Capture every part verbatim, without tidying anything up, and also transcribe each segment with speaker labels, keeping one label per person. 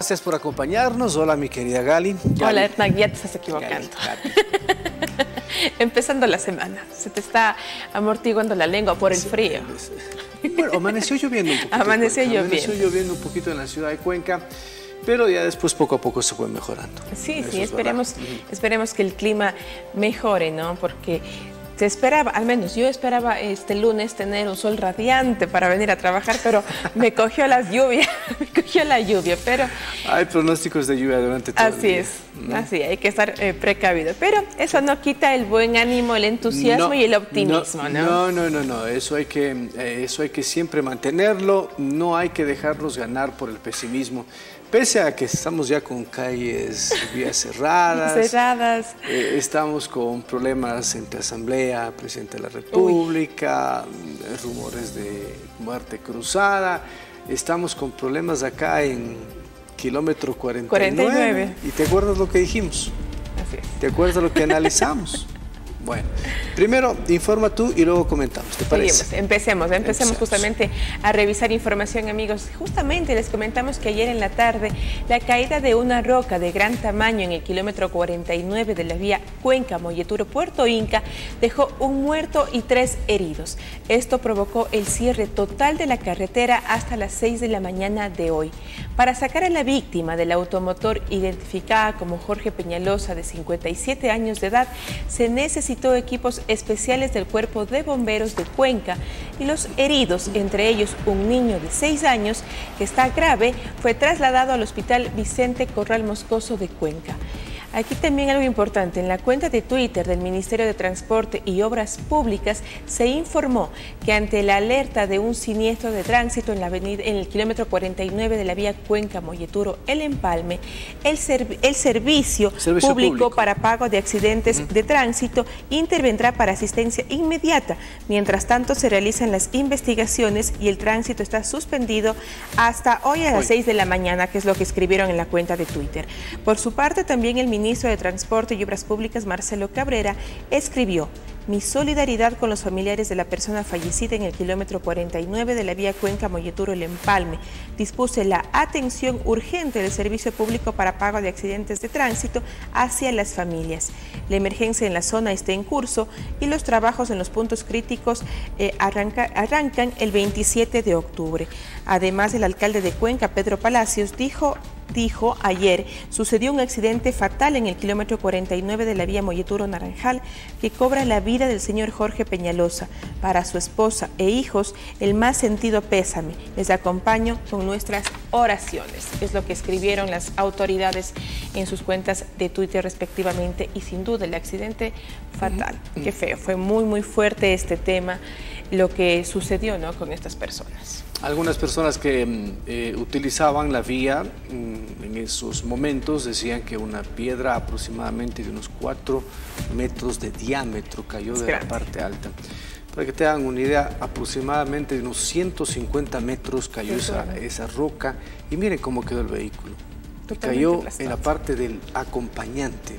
Speaker 1: Gracias por acompañarnos. Hola, mi querida Gali. Gali.
Speaker 2: Hola, Hernán, ya te estás equivocando.
Speaker 1: Gali, Gali.
Speaker 2: Empezando la semana, se te está amortiguando la lengua por el
Speaker 1: sí,
Speaker 2: frío.
Speaker 1: Bueno, amaneció lloviendo un poquito.
Speaker 2: Amaneció lloviendo.
Speaker 1: Amaneció lloviendo un poquito en la ciudad de Cuenca, pero ya después poco a poco se fue mejorando.
Speaker 2: Sí,
Speaker 1: Eso
Speaker 2: sí,
Speaker 1: es
Speaker 2: esperemos,
Speaker 1: verdad.
Speaker 2: esperemos que el clima mejore, ¿no? Porque se esperaba, al menos yo esperaba este lunes tener un sol radiante para venir a trabajar, pero me cogió la lluvia, me cogió la lluvia, pero...
Speaker 1: Hay pronósticos de lluvia durante todo el
Speaker 2: Así
Speaker 1: día.
Speaker 2: es, ¿no? Así, hay que estar eh, precavido, pero eso no quita el buen ánimo, el entusiasmo
Speaker 1: No,
Speaker 2: y el optimismo, ¿no?
Speaker 1: No, no, no, no, eso hay que, eh, eso hay que siempre mantenerlo, no hay que dejarnos ganar por el pesimismo. Pese a que estamos ya con calles, vías cerradas,
Speaker 2: cerradas.
Speaker 1: Eh, estamos con problemas entre Asamblea, Presidente de la República, Uy. rumores de muerte cruzada, estamos con problemas acá en kilómetro cuarenta y nueve. cuarenta y nueve. ¿Y te acuerdas lo que dijimos?
Speaker 2: Así es.
Speaker 1: ¿Te acuerdas lo que analizamos? Bueno, primero informa tú y luego comentamos, ¿te parece?
Speaker 2: Seguimos, empecemos, empecemos, empecemos justamente a revisar información, amigos. Justamente les comentamos que ayer en la tarde la caída de una roca de gran tamaño en el kilómetro cuarenta y nueve de la vía Cuenca-Molleturo-Puerto Inca dejó un muerto y tres heridos. Esto provocó el cierre total de la carretera hasta las seis de la mañana de hoy. Para sacar a la víctima del automotor identificada como Jorge Peñalosa, de cincuenta y siete años de edad, se necesitó equipos especiales del Cuerpo de Bomberos de Cuenca, y los heridos, entre ellos un niño de seis años que está grave, fue trasladado al Hospital Vicente Corral Moscoso de Cuenca. Aquí también algo importante, en la cuenta de Twitter del Ministerio de Transporte y Obras Públicas se informó que ante la alerta de un siniestro de tránsito en, la avenida, en el kilómetro cuarenta y nueve de la vía Cuenca-Molleturo-El Empalme, el, serv el servicio, servicio público, público para pago de accidentes uh-huh. de tránsito intervendrá para asistencia inmediata. Mientras tanto, se realizan las investigaciones y el tránsito está suspendido hasta hoy a las hoy. seis de la mañana, que es lo que escribieron en la cuenta de Twitter. Por su parte, también el Ministerio El ministro de Transporte y Obras Públicas, Marcelo Cabrera, escribió: mi solidaridad con los familiares de la persona fallecida en el kilómetro cuarenta y nueve de la vía Cuenca-Molleturo-El Empalme. Dispuse la atención urgente del servicio público para pago de accidentes de tránsito hacia las familias. La emergencia en la zona está en curso y los trabajos en los puntos críticos eh, arranca, arrancan el veintisiete de octubre. Además, el alcalde de Cuenca, Pedro Palacios, dijo Dijo ayer, sucedió un accidente fatal en el kilómetro cuarenta y nueve de la vía Molleturo-Naranjal que cobra la vida del señor Jorge Peñalosa. Para su esposa e hijos, el más sentido pésame. Les acompaño con nuestras oraciones. Es lo que escribieron las autoridades en sus cuentas de Twitter respectivamente, y sin duda el accidente fatal. Mm-hmm. Qué feo, fue muy muy fuerte este tema, lo que sucedió, ¿no?, con estas personas.
Speaker 1: Algunas personas que eh, utilizaban la vía mm, en esos momentos decían que una piedra aproximadamente de unos cuatro metros de diámetro cayó de la parte alta. Para que te hagan una idea, aproximadamente de unos ciento cincuenta metros cayó esa, esa roca, y miren cómo quedó el vehículo. Y cayó en la parte del acompañante.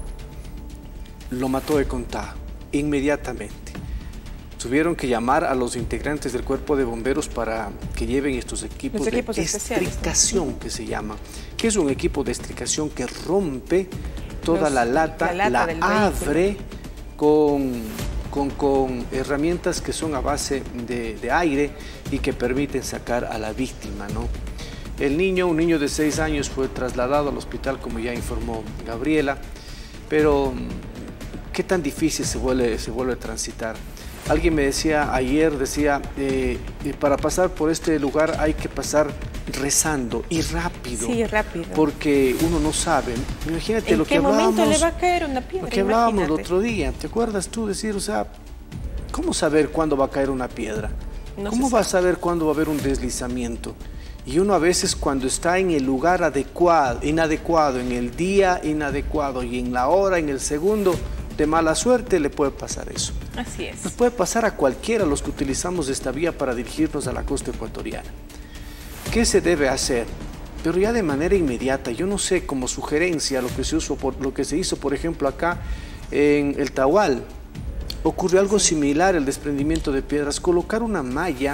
Speaker 1: Lo mató de contado inmediatamente. Tuvieron que llamar a los integrantes del Cuerpo de Bomberos para que lleven estos equipos, equipos de estricación, ¿no?, que se llama, que es un equipo de estricación que rompe toda los, la lata, la, lata la abre con, con, con herramientas que son a base de, de aire y que permiten sacar a la víctima, ¿no? El niño, un niño de seis años, fue trasladado al hospital, como ya informó Gabriela, pero ¿qué tan difícil se vuelve, se vuelve a transitar? Alguien me decía ayer, decía, eh, para pasar por este lugar hay que pasar rezando y rápido.
Speaker 2: Sí, rápido.
Speaker 1: Porque uno no sabe. Imagínate
Speaker 2: ¿En
Speaker 1: lo
Speaker 2: qué
Speaker 1: que hablábamos.
Speaker 2: momento le va a caer una piedra?
Speaker 1: Lo que hablábamos el otro día. ¿Te acuerdas tú decir, o sea, cómo saber cuándo va a caer una piedra? No ¿Cómo va a saber cuándo va a haber un deslizamiento? Y uno a veces, cuando está en el lugar adecuado, inadecuado, en el día inadecuado y en la hora, en el segundo de mala suerte, le puede pasar eso.
Speaker 2: Así es.
Speaker 1: Nos puede pasar a cualquiera los que utilizamos esta vía para dirigirnos a la costa ecuatoriana. ¿Qué se debe hacer? Pero ya de manera inmediata, yo no sé, como sugerencia, lo que se hizo, por, lo que se hizo, por ejemplo, acá en el Tahual, ocurrió algo similar, el desprendimiento de piedras, colocar una malla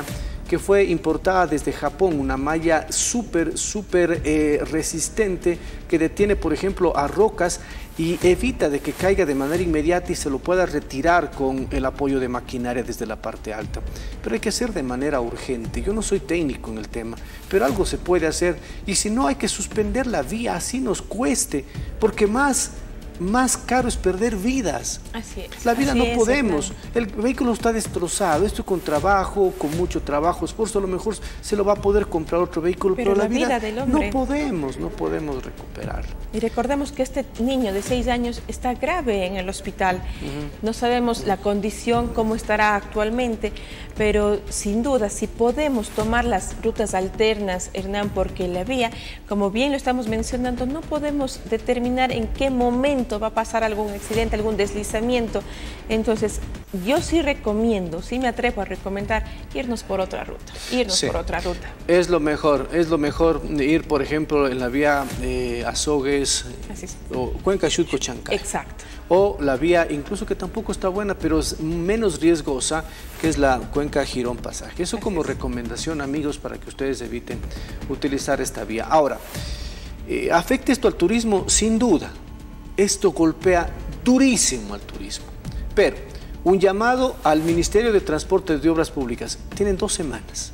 Speaker 1: que fue importada desde Japón, una malla súper, súper eh, resistente que detiene, por ejemplo, a rocas y evita de que caiga de manera inmediata y se lo pueda retirar con el apoyo de maquinaria desde la parte alta. Pero hay que hacer de manera urgente. Yo no soy técnico en el tema, pero algo se puede hacer. Y si no, hay que suspender la vía, así nos cueste, porque más... más caro es perder vidas.
Speaker 2: Así es.
Speaker 1: La vida
Speaker 2: Así
Speaker 1: no
Speaker 2: es,
Speaker 1: podemos.
Speaker 2: claro.
Speaker 1: El vehículo está destrozado. Esto con trabajo, con mucho trabajo, esfuerzo, a lo mejor se lo va a poder comprar otro vehículo, pero,
Speaker 2: pero
Speaker 1: la,
Speaker 2: la vida,
Speaker 1: vida
Speaker 2: del hombre.
Speaker 1: no podemos, no podemos recuperarlo.
Speaker 2: Y recordemos que este niño de seis años está grave en el hospital. Uh-huh. No sabemos uh-huh. la condición, cómo estará actualmente, pero sin duda, si podemos tomar las rutas alternas, Hernán, porque la vía, como bien lo estamos mencionando, no podemos determinar en qué momento va a pasar algún accidente, algún deslizamiento. Entonces, yo sí recomiendo, sí me atrevo a recomendar irnos por otra ruta, irnos sí. por otra ruta.
Speaker 1: Es lo mejor, es lo mejor ir, por ejemplo, en la vía eh, Azogues o Cuenca Xutco Chancay.
Speaker 2: Exacto.
Speaker 1: O la vía, incluso que tampoco está buena, pero es menos riesgosa, que es la Cuenca Girón Pasaje. Eso como recomendación, amigos, para que ustedes eviten utilizar esta vía. Ahora, eh, ¿afecta esto al turismo? Sin duda. Esto golpea durísimo al turismo. Pero, un llamado al Ministerio de Transportes y Obras Públicas. Tienen dos semanas.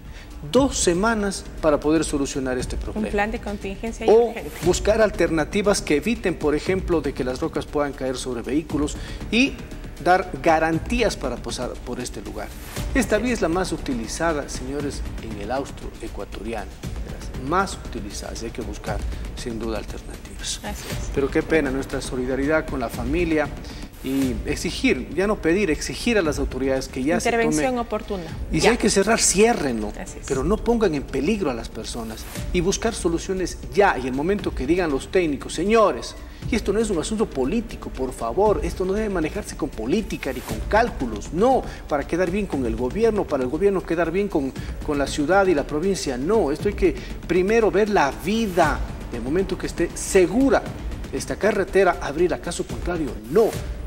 Speaker 1: Dos semanas para poder solucionar este problema.
Speaker 2: Un plan de contingencia y
Speaker 1: o
Speaker 2: urgente.
Speaker 1: buscar alternativas que eviten, por ejemplo, de que las rocas puedan caer sobre vehículos y dar garantías para pasar por este lugar. Esta vía es la más utilizada, señores, en el austro ecuatoriano. Las más utilizadas. Hay que buscar, sin duda, alternativas.
Speaker 2: Así es.
Speaker 1: Pero qué pena, nuestra solidaridad con la familia y exigir, ya no pedir, exigir a las autoridades que ya se tome...
Speaker 2: Intervención oportuna.
Speaker 1: Y
Speaker 2: ya.
Speaker 1: si hay que cerrar, ciérrenlo, pero no pongan en peligro a las personas y buscar soluciones ya. Y el momento que digan los técnicos, señores, y esto no es un asunto político, por favor, esto no debe manejarse con política ni con cálculos, no, para quedar bien con el gobierno, para el gobierno quedar bien con, con la ciudad y la provincia, no, esto hay que primero ver la vida, el momento que esté segura esta carretera, abrir, acaso contrario, no.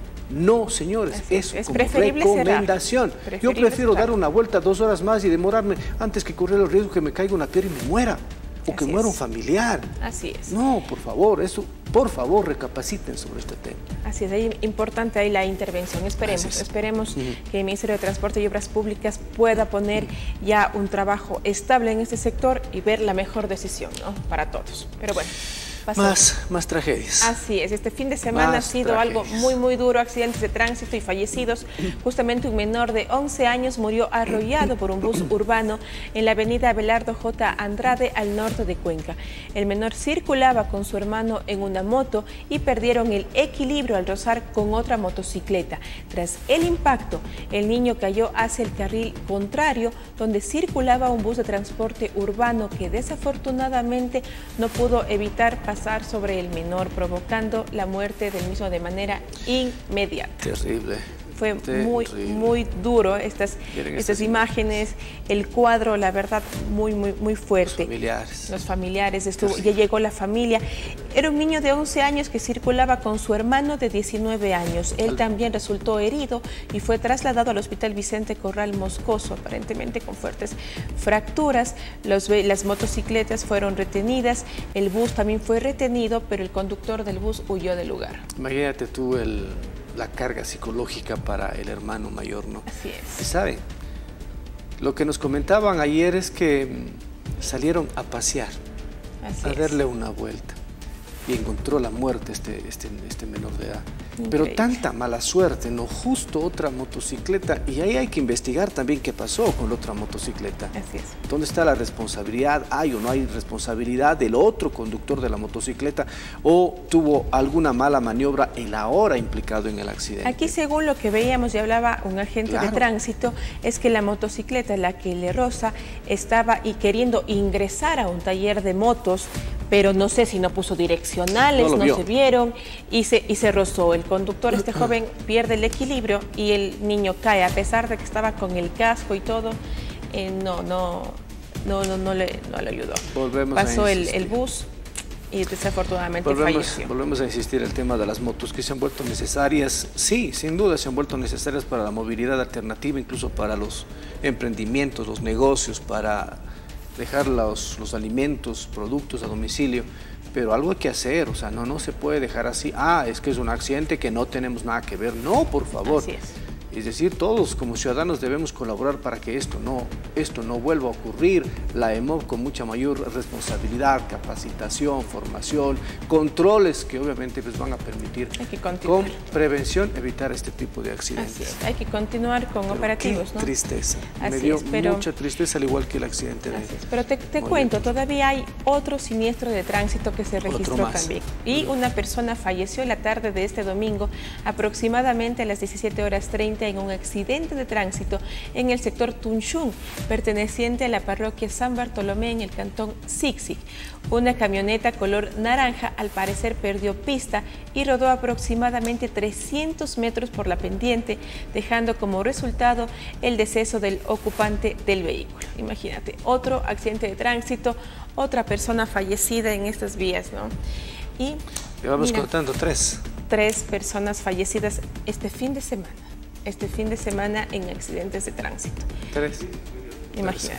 Speaker 1: No, señores, es, es como recomendación. Preferible Yo prefiero cerrar. dar una vuelta dos horas más y demorarme antes que correr el riesgo que me caiga una piedra y me muera. O Así que muera es. un familiar.
Speaker 2: Así es.
Speaker 1: No, por favor, eso, por favor, recapaciten sobre este tema.
Speaker 2: Así es, es importante ahí la intervención. Esperemos, es. esperemos uh-huh. que el Ministerio de Transporte y Obras Públicas pueda poner uh-huh. ya un trabajo estable en este sector y ver la mejor decisión, ¿no? Para todos. Pero bueno.
Speaker 1: Más, más tragedias.
Speaker 2: Así es, este fin de semana más ha sido tragedias. algo muy, muy duro, accidentes de tránsito y fallecidos. Justamente un menor de once años murió arrollado por un bus urbano en la avenida Abelardo J. Andrade, al norte de Cuenca. El menor circulaba con su hermano en una moto y perdieron el equilibrio al rozar con otra motocicleta. Tras el impacto, el niño cayó hacia el carril contrario, donde circulaba un bus de transporte urbano que desafortunadamente no pudo evitar pasar sobre el menor, provocando la muerte del mismo de manera inmediata.
Speaker 1: Terrible.
Speaker 2: Fue
Speaker 1: Terrible.
Speaker 2: muy, muy duro estas, estas imágenes, el cuadro, la verdad, muy, muy, muy fuerte.
Speaker 1: Los familiares.
Speaker 2: Los familiares, estuvo, ya llegó la familia. Era un niño de once años que circulaba con su hermano de diecinueve años. Él también resultó herido y fue trasladado al Hospital Vicente Corral Moscoso, aparentemente con fuertes fracturas. Los, las motocicletas fueron retenidas, el bus también fue retenido, pero el conductor del bus huyó del lugar.
Speaker 1: Imagínate tú el... la carga psicológica para el hermano mayor, ¿no?
Speaker 2: Así es.
Speaker 1: Y sabe, lo que nos comentaban ayer es que salieron a pasear, Así a es. darle una vuelta y encontró la muerte este, este, este menor de edad. Increíble. Pero tanta mala suerte, ¿no? Justo otra motocicleta, y ahí hay que investigar también qué pasó con la otra motocicleta.
Speaker 2: Así es.
Speaker 1: ¿Dónde está la responsabilidad? ¿Hay o no hay responsabilidad del otro conductor de la motocicleta? ¿O tuvo alguna mala maniobra el ahora implicado en el accidente?
Speaker 2: Aquí, según lo que veíamos y hablaba un agente claro. de tránsito, es que la motocicleta, la que le roza, estaba y queriendo ingresar a un taller de motos, pero no sé si no puso direccionales, no, no se vieron y se, y se rozó. El conductor, este joven, pierde el equilibrio y el niño cae, a pesar de que estaba con el casco y todo, eh, no, no, no, no, no, le, no le ayudó.
Speaker 1: Volvemos
Speaker 2: Pasó
Speaker 1: a
Speaker 2: el, el bus y desafortunadamente
Speaker 1: volvemos,
Speaker 2: falleció.
Speaker 1: Volvemos a insistir en el tema de las motos que se han vuelto necesarias. Sí, sin duda se han vuelto necesarias para la movilidad alternativa, incluso para los emprendimientos, los negocios, para dejar los, los alimentos, productos a domicilio. Pero algo hay que hacer, o sea, no, no se puede dejar así. Ah, es que es un accidente que no tenemos nada que ver. No, por favor.
Speaker 2: Así es.
Speaker 1: Es decir, todos como ciudadanos debemos colaborar para que esto no, esto no vuelva a ocurrir. La E M O V con mucha mayor responsabilidad, capacitación, formación, controles que obviamente pues, van a permitir con prevención evitar este tipo de accidentes.
Speaker 2: Así es. Hay que continuar con pero operativos,
Speaker 1: qué
Speaker 2: ¿no?
Speaker 1: Tristeza.
Speaker 2: Así
Speaker 1: Me dio
Speaker 2: es, pero...
Speaker 1: mucha tristeza, al igual que el accidente de...
Speaker 2: Así es. Pero te, te cuento, todavía hay otro siniestro de tránsito que se registró también. Y una persona falleció la tarde de este domingo, aproximadamente a las diecisiete horas treinta, en un accidente de tránsito en el sector Tunchún, perteneciente a la parroquia San Bartolomé en el cantón Sixic. Una camioneta color naranja al parecer perdió pista y rodó aproximadamente trescientos metros por la pendiente, dejando como resultado el deceso del ocupante del vehículo. Imagínate, otro accidente de tránsito, otra persona fallecida en estas vías, ¿no? Y
Speaker 1: vamos contando tres.
Speaker 2: Tres personas fallecidas este fin de semana. este fin de semana en accidentes de tránsito.
Speaker 1: Tres.
Speaker 2: Imagínate.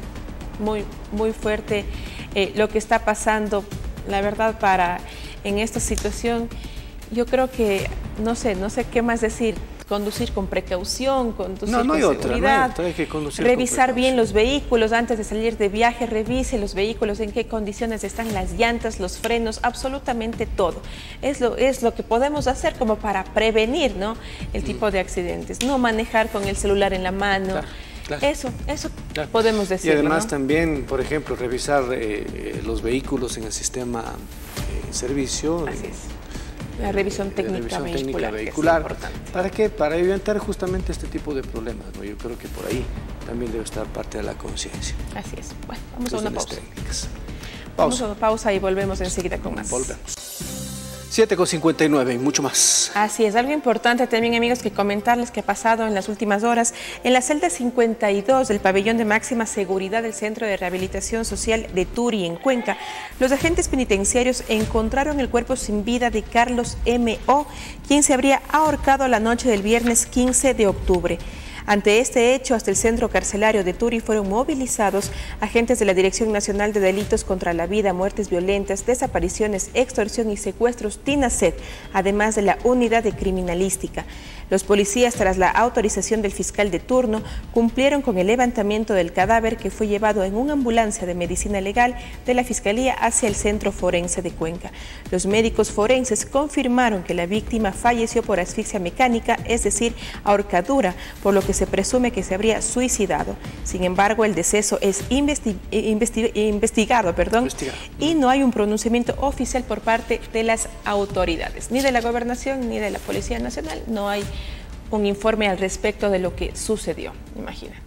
Speaker 2: Muy, muy fuerte eh, lo que está pasando, la verdad, para en esta situación. Yo creo que, no sé, no sé qué más decir. Conducir con precaución, conducir
Speaker 1: no, no hay
Speaker 2: con
Speaker 1: otra,
Speaker 2: seguridad,
Speaker 1: no hay otra, hay que conducir
Speaker 2: revisar
Speaker 1: con
Speaker 2: bien los vehículos antes de salir de viaje, revise los vehículos, en qué condiciones están las llantas, los frenos, absolutamente todo. Es lo, es lo que podemos hacer como para prevenir, ¿no?, el tipo de accidentes. No manejar con el celular en la mano. Claro. Claro. Eso, eso claro. podemos decir.
Speaker 1: Y además, ¿no?, también, por ejemplo, revisar eh, los vehículos en el sistema eh, servicio.
Speaker 2: Así es. La revisión técnica,
Speaker 1: revisión
Speaker 2: vehicular,
Speaker 1: técnica vehicular.
Speaker 2: Que es importante.
Speaker 1: ¿Para qué? Para evitar justamente este tipo de problemas, ¿no? Yo creo que por ahí también debe estar parte de la conciencia.
Speaker 2: Así es. Bueno, vamos a una pausa.
Speaker 1: Técnicas. Pausa.
Speaker 2: Vamos a una pausa y volvemos enseguida con más.
Speaker 1: Volvemos. siete con cincuenta y nueve y mucho más.
Speaker 2: Así es, algo importante también, amigos, que comentarles que ha pasado en las últimas horas. En la celda cincuenta y dos del pabellón de máxima seguridad del Centro de Rehabilitación Social de Turi, en Cuenca, los agentes penitenciarios encontraron el cuerpo sin vida de Carlos M O, quien se habría ahorcado la noche del viernes quince de octubre. Ante este hecho, hasta el centro carcelario de Turi fueron movilizados agentes de la Dirección Nacional de Delitos contra la Vida, Muertes Violentas, Desapariciones, Extorsión y Secuestros, TINASED, además de la Unidad de Criminalística. Los policías, tras la autorización del fiscal de turno, cumplieron con el levantamiento del cadáver, que fue llevado en una ambulancia de medicina legal de la Fiscalía hacia el Centro Forense de Cuenca. Los médicos forenses confirmaron que la víctima falleció por asfixia mecánica, es decir, ahorcadura, por lo que se presume que se habría suicidado. Sin embargo, el deceso es investi investi investigado, perdón, investigado. y no hay un pronunciamiento oficial por parte de las autoridades, ni de la Gobernación ni de la Policía Nacional. No hay un informe al respecto de lo que sucedió, imagínate.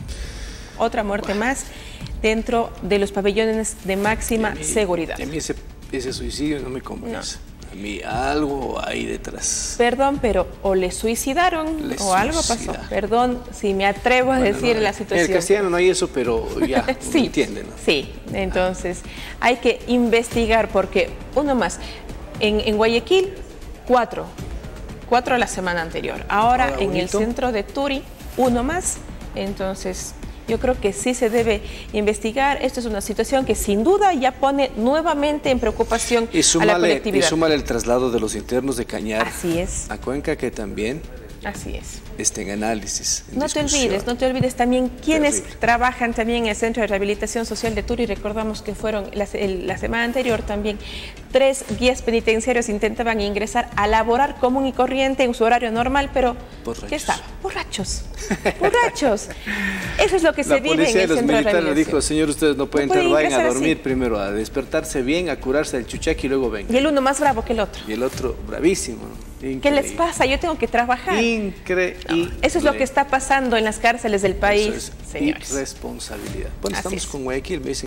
Speaker 2: Otra muerte bueno. más dentro de los pabellones de máxima
Speaker 1: a mí,
Speaker 2: seguridad.
Speaker 1: A mí ese, ese suicidio no me convence. No. A mí algo hay detrás.
Speaker 2: Perdón, pero o le suicidaron le o algo pasó. Perdón si me atrevo a bueno, decir no, la situación.
Speaker 1: En el castellano no hay eso, pero ya
Speaker 2: sí,
Speaker 1: entienden, ¿no?
Speaker 2: Sí, entonces ah. hay que investigar, porque uno más. En, en Guayaquil, cuatro. Cuatro la semana anterior. Ahora, Ahora en el centro de Turi, uno más. Entonces, yo creo que sí se debe investigar. Esto es una situación que sin duda ya pone nuevamente en preocupación
Speaker 1: y súmale,
Speaker 2: a la colectividad.
Speaker 1: Y súmale el traslado de los internos de Cañar
Speaker 2: Así es.
Speaker 1: a Cuenca, que también
Speaker 2: Así es.
Speaker 1: está en análisis. En
Speaker 2: no
Speaker 1: discusión.
Speaker 2: te olvides, no te olvides también quienes
Speaker 1: Terrible.
Speaker 2: trabajan también en el Centro de Rehabilitación Social de Turi. Recordamos que fueron la, el, la semana anterior también tres guías penitenciarios intentaban ingresar a laborar común y corriente en su horario normal, pero
Speaker 1: borrachos.
Speaker 2: ¿qué estaba? Borrachos. Borrachos. Eso es lo que
Speaker 1: la
Speaker 2: se vive en el
Speaker 1: los
Speaker 2: Centro de
Speaker 1: Rehabilitación. Le dijo, señor, ustedes no pueden, no pueden entrar, vayan a dormir así. primero, a despertarse bien, a curarse el chuchaqui y luego vengan.
Speaker 2: Y el uno más bravo que el otro.
Speaker 1: Y el otro bravísimo, ¿no? Increíble.
Speaker 2: ¿Qué les pasa? Yo tengo que trabajar.
Speaker 1: Increíble.
Speaker 2: No, eso es lo que está pasando en las cárceles del país,
Speaker 1: eso es
Speaker 2: señores.
Speaker 1: Irresponsabilidad. Bueno,
Speaker 2: Así
Speaker 1: estamos
Speaker 2: es.
Speaker 1: con Guayaquil, me dicen.